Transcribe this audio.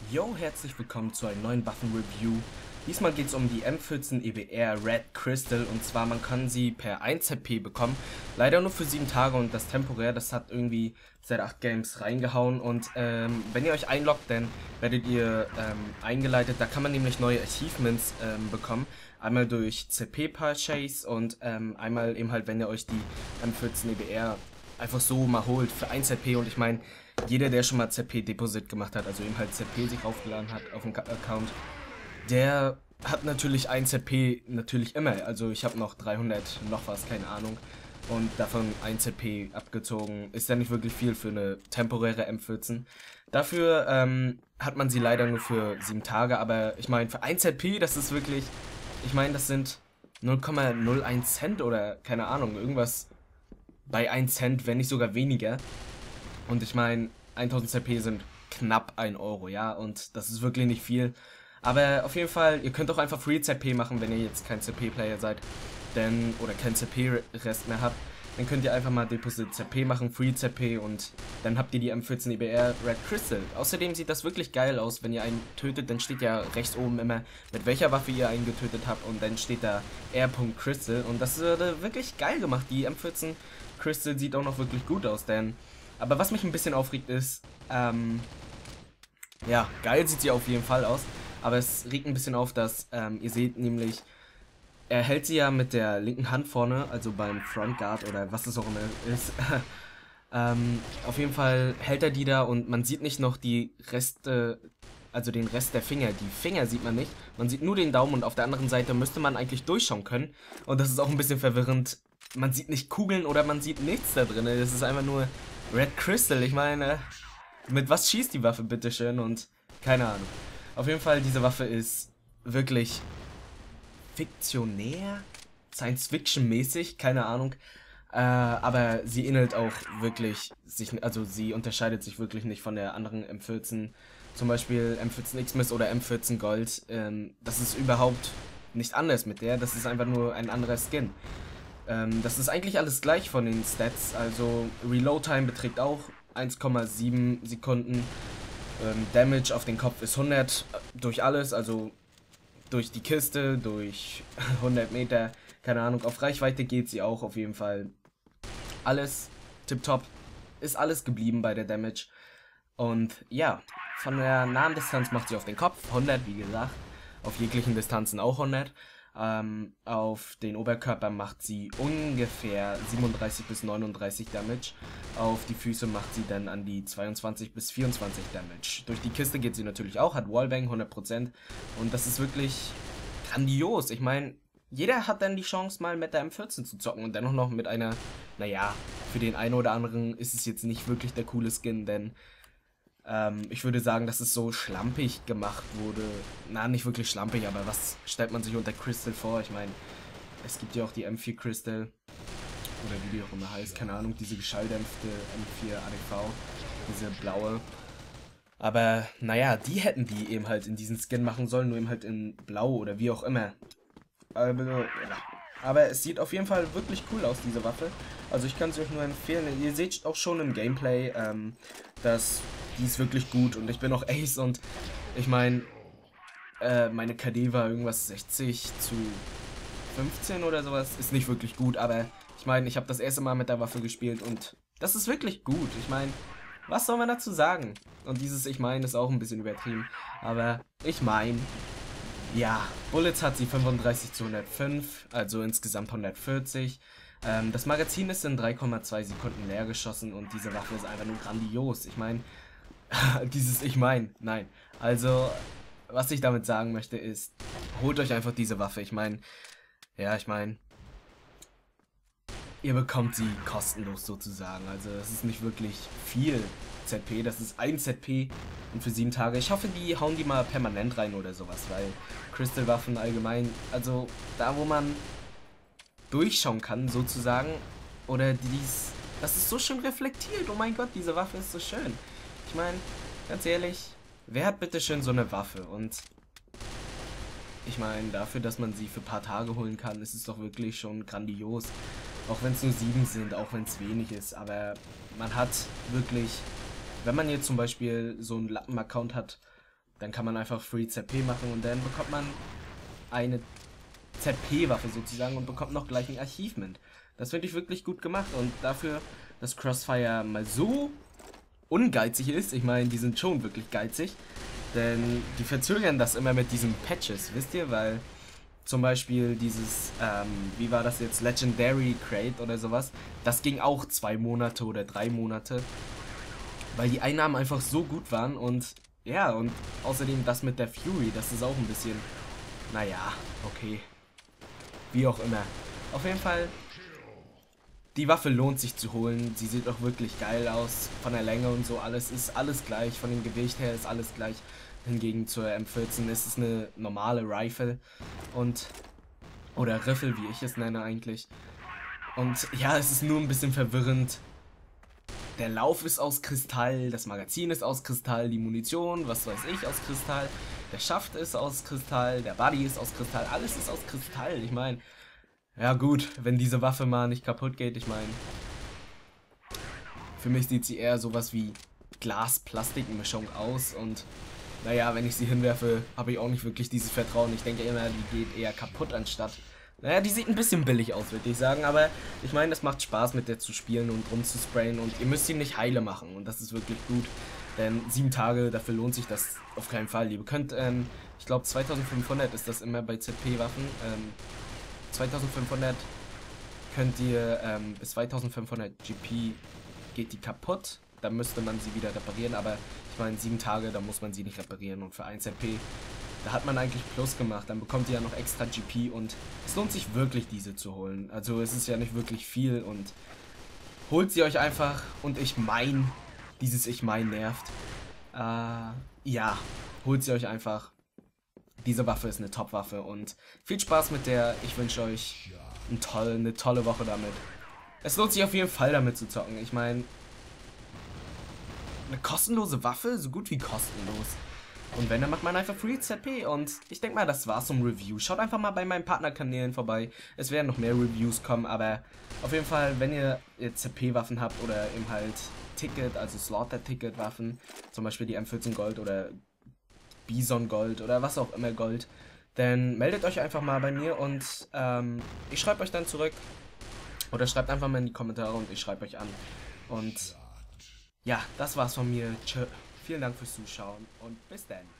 Yo, herzlich willkommen zu einem neuen Waffen-Review. Diesmal geht es um die M14 EBR Red Crystal und zwar man kann sie per 1 ZP bekommen. Leider nur für 7 Tage und das temporär, das hat irgendwie seit 8 Games reingehauen und wenn ihr euch einloggt, dann werdet ihr eingeleitet. Da kann man nämlich neue Achievements bekommen. Einmal durch CP-Purchase und einmal eben halt, wenn ihr euch die M14 EBR einfach so mal holt für 1 ZP und ich meine, jeder, der schon mal ZP-Deposit gemacht hat, also eben halt ZP sich aufgeladen hat auf dem Account, der hat natürlich ein ZP natürlich immer. Also ich habe noch 300 noch was, keine Ahnung. Und davon ein ZP abgezogen. Ist ja nicht wirklich viel für eine temporäre M14. Dafür hat man sie leider nur für 7 Tage. Aber ich meine, für ein ZP, das ist wirklich... Ich meine, das sind 0,01 Cent oder keine Ahnung, irgendwas bei 1 Cent, wenn nicht sogar weniger. Und ich meine, 1000 ZP sind knapp 1 Euro, ja, und das ist wirklich nicht viel. Aber auf jeden Fall, ihr könnt auch einfach Free ZP machen, wenn ihr jetzt kein ZP-Player seid, denn, oder kein ZP-Rest mehr habt. Dann könnt ihr einfach mal Deposit ZP machen, Free ZP und dann habt ihr die M14 EBR Red Crystal. Außerdem sieht das wirklich geil aus, wenn ihr einen tötet, dann steht ja rechts oben immer, mit welcher Waffe ihr einen getötet habt und dann steht da R.Crystal und das wurde wirklich geil gemacht. Die M14 Crystal sieht auch noch wirklich gut aus, denn... Aber was mich ein bisschen aufregt ist, ja, geil sieht sie auf jeden Fall aus, aber es regt ein bisschen auf, dass, ihr seht nämlich, er hält sie ja mit der linken Hand vorne, also beim Front Guard oder was es auch immer ist, auf jeden Fall hält er die da und man sieht nicht noch die Reste, also den Rest der Finger. Die Finger sieht man nicht, man sieht nur den Daumen und auf der anderen Seite müsste man eigentlich durchschauen können und das ist auch ein bisschen verwirrend. Man sieht nicht Kugeln oder man sieht nichts da drin, das ist einfach nur Red Crystal. Ich meine, mit was schießt die Waffe, bitteschön, und keine Ahnung. Auf jeden Fall, diese Waffe ist wirklich fiktionär, Science-Fiction-mäßig, keine Ahnung. Aber sie ähnelt auch wirklich sich, also sie unterscheidet sich wirklich nicht von der anderen M14, zum Beispiel M14 Xmas oder M14 Gold. Das ist überhaupt nicht anders mit der, das ist einfach nur ein anderer Skin. Das ist eigentlich alles gleich von den Stats, also Reload Time beträgt auch 1,7 Sekunden, Damage auf den Kopf ist 100 durch alles, also durch die Kiste, durch 100 Meter, keine Ahnung, auf Reichweite geht sie auch auf jeden Fall. Alles tipptopp, ist alles geblieben bei der Damage und ja, von der nahen Distanz macht sie auf den Kopf 100, wie gesagt, auf jeglichen Distanzen auch 100. Auf den Oberkörper macht sie ungefähr 37 bis 39 Damage. Auf die Füße macht sie dann an die 22 bis 24 Damage. Durch die Kiste geht sie natürlich auch, hat Wallbang 100% und das ist wirklich grandios. Ich meine, jeder hat dann die Chance mal mit der M14 zu zocken und dennoch noch mit einer, naja, für den einen oder anderen ist es jetzt nicht wirklich der coole Skin, denn ich würde sagen, dass es so schlampig gemacht wurde. Na, nicht wirklich schlampig, aber was stellt man sich unter Crystal vor? Ich meine, es gibt ja auch die M4 Crystal. Oder wie die auch immer heißt, keine Ahnung, diese geschalldämpfte M4 ADV. Diese blaue. Aber, naja, die hätten die eben halt in diesen Skin machen sollen, nur eben halt in blau oder wie auch immer. Aber es sieht auf jeden Fall wirklich cool aus, diese Waffe. Also ich kann es euch nur empfehlen. Ihr seht auch schon im Gameplay, dass die ist wirklich gut und ich bin auch Ace und ich meine, meine KD war irgendwas 60 zu 15 oder sowas. Ist nicht wirklich gut, aber ich meine, ich habe das erste Mal mit der Waffe gespielt und das ist wirklich gut. Ich meine, was soll man dazu sagen? Und dieses ich meine ist auch ein bisschen übertrieben, aber ich meine, ja, Bullets hat sie 35 zu 105, also insgesamt 140. Das Magazin ist in 3,2 Sekunden leer geschossen und diese Waffe ist einfach nur grandios. Ich meine, nein. Also, was ich damit sagen möchte ist, holt euch einfach diese Waffe. Ich meine, ja, ihr bekommt sie kostenlos sozusagen. Also, es ist nicht wirklich viel ZP, das ist ein ZP und für 7 Tage. Ich hoffe, die hauen die mal permanent rein oder sowas, weil Crystal-Waffen allgemein, also da, wo man durchschauen kann sozusagen, oder das ist so schön reflektiert. Oh mein Gott, diese Waffe ist so schön. Ich meine, ganz ehrlich, wer hat bitte schön so eine Waffe? Und ich meine, dafür, dass man sie für ein paar Tage holen kann, ist es doch wirklich schon grandios. Auch wenn es nur 7 sind, auch wenn es wenig ist, aber man hat wirklich, wenn man jetzt zum Beispiel so einen Lappen-Account hat Dann kann man einfach Free ZP machen und dann bekommt man eine ZP-Waffe sozusagen und bekommt noch gleich ein Achievement. Das finde ich wirklich gut gemacht und dafür, dass Crossfire mal so ungeizig ist, ich meine, die sind schon wirklich geizig, denn die verzögern das immer mit diesen Patches, wisst ihr, weil zum Beispiel dieses, wie war das jetzt, Legendary Crate oder sowas, das ging auch 2 Monate oder 3 Monate, weil die Einnahmen einfach so gut waren und ja, und außerdem das mit der Fury, das ist auch ein bisschen, naja, okay, wie auch immer. Auf jeden Fall, die Waffe lohnt sich zu holen, sie sieht auch wirklich geil aus, von der Länge und so, alles ist alles gleich, von dem Gewicht her ist alles gleich. Hingegen zur M14 ist es eine normale Rifle und, oder Riffel, wie ich es nenne eigentlich. Und ja, es ist nur ein bisschen verwirrend. Der Lauf ist aus Kristall, das Magazin ist aus Kristall, die Munition, was weiß ich, aus Kristall. Der Schaft ist aus Kristall, der Body ist aus Kristall, alles ist aus Kristall. Ich meine, ja gut, wenn diese Waffe mal nicht kaputt geht, ich meine, für mich sieht sie eher sowas wie Glas-Plastik-Mischung aus und naja, wenn ich sie hinwerfe, habe ich auch nicht wirklich dieses Vertrauen. Ich denke immer, die geht eher kaputt anstatt. Naja, die sieht ein bisschen billig aus, würde ich sagen, aber ich meine, es macht Spaß mit der zu spielen und rumzusprayen und ihr müsst sie nicht heile machen und das ist wirklich gut, denn 7 Tage, dafür lohnt sich das auf keinen Fall. Ihr könnt, ich glaube 2500 ist das immer bei ZP-Waffen, 2500 könnt ihr, bis 2500 GP geht die kaputt, dann müsste man sie wieder reparieren, aber ich meine 7 Tage, da muss man sie nicht reparieren und für 1 ZP, da hat man eigentlich Plus gemacht, dann bekommt ihr ja noch extra GP und es lohnt sich wirklich diese zu holen, also es ist ja nicht wirklich viel und holt sie euch einfach und ich mein, dieses Ich mein nervt, ja, holt sie euch einfach, diese Waffe ist eine Top-Waffe und viel Spaß mit der, ich wünsche euch eine tolle Woche damit. Es lohnt sich auf jeden Fall damit zu zocken, ich meine, eine kostenlose Waffe, so gut wie kostenlos. Und wenn, dann macht man einfach Free ZP. Und ich denke mal, das war's zum Review. Schaut einfach mal bei meinen Partnerkanälen vorbei. Es werden noch mehr Reviews kommen, aber auf jeden Fall, wenn ihr ZP-Waffen habt oder eben halt Ticket, also Slaughter-Ticket-Waffen, zum Beispiel die M14 Gold oder Bison Gold oder was auch immer Gold, dann meldet euch einfach mal bei mir und ich schreibe euch dann zurück. Oder schreibt einfach mal in die Kommentare und ich schreibe euch an. Und ja, das war's von mir. Tschö. Vielen Dank fürs Zuschauen und bis dann.